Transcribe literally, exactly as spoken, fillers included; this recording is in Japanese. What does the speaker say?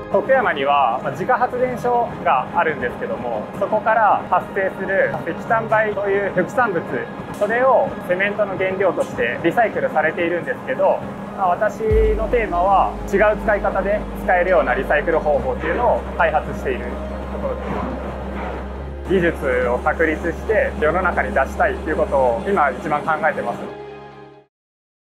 徳山には自家発電所があるんですけども、そこから発生する石炭灰という副産物、それをセメントの原料としてリサイクルされているんですけど、私のテーマは違う使い方で使えるようなリサイクル方法っていうのを開発しているところです。技術を確立して世の中に出したいということを今一番考えてます。